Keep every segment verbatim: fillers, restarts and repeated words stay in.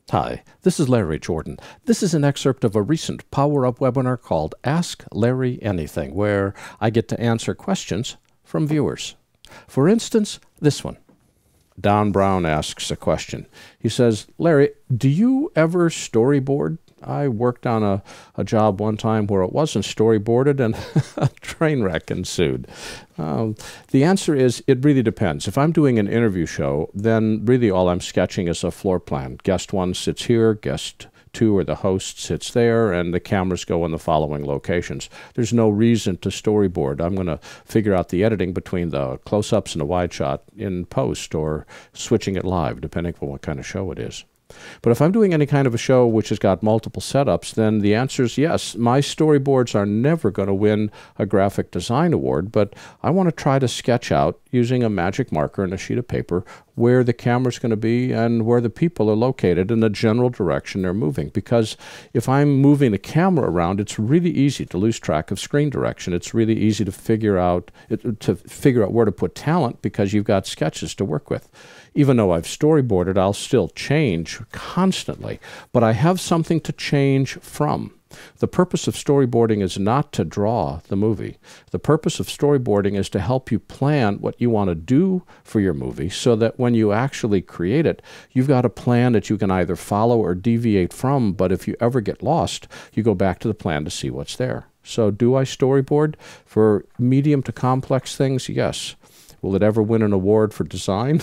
Hi, this is Larry Jordan. This is an excerpt of a recent Power Up webinar called Ask Larry Anything, where I get to answer questions from viewers. For instance, this one. Don Brown asks a question. He says, Larry, do you ever storyboard? I worked on a, a job one time where it wasn't storyboarded and a train wreck ensued. Um, the answer is, it really depends. If I'm doing an interview show, then really all I'm sketching is a floor plan. Guest one sits here, guest two or the host sits there, and the cameras go in the following locations. There's no reason to storyboard. I'm going to figure out the editing between the close-ups and the wide shot in post or switching it live, depending on what kind of show it is. But if I'm doing any kind of a show which has got multiple setups, then the answer is yes. My storyboards are never going to win a graphic design award, but I want to try to sketch out using a magic marker and a sheet of paper where the camera's going to be and where the people are located in the general direction they're moving. Because if I'm moving the camera around, it's really easy to lose track of screen direction. It's really easy to figure out to figure out where to put talent because you've got sketches to work with. Even though I've storyboarded, I'll still change constantly, but I have something to change from. The purpose of storyboarding is not to draw the movie. The purpose of storyboarding is to help you plan what you want to do for your movie so that when you actually create it, you've got a plan that you can either follow or deviate from, but if you ever get lost, you go back to the plan to see what's there. So do I storyboard for medium to complex things? Yes. Will it ever win an award for design?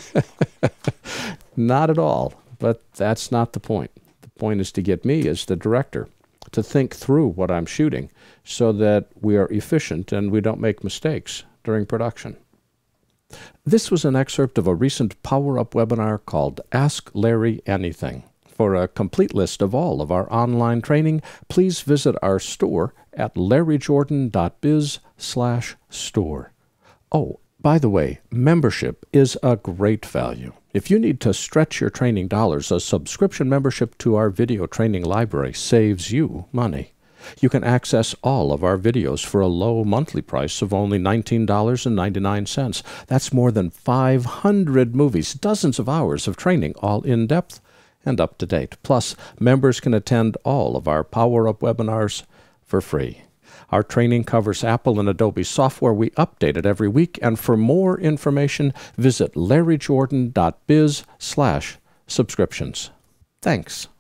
Not at all, but that's not the point. The point is to get me as the director to think through what I'm shooting so that we are efficient and we don't make mistakes during production. This was an excerpt of a recent Power Up webinar called Ask Larry Anything. For a complete list of all of our online training, please visit our store at larryjordan.biz slash store. Oh, by the way, membership is a great value. If you need to stretch your training dollars, a subscription membership to our video training library saves you money. You can access all of our videos for a low monthly price of only nineteen dollars and ninety-nine cents. That's more than five hundred movies, dozens of hours of training, all in-depth and up-to-date. Plus, members can attend all of our Power Up webinars for free. Our training covers Apple and Adobe software. We update it every week. And for more information, visit larryjordan.biz slash subscriptions. Thanks.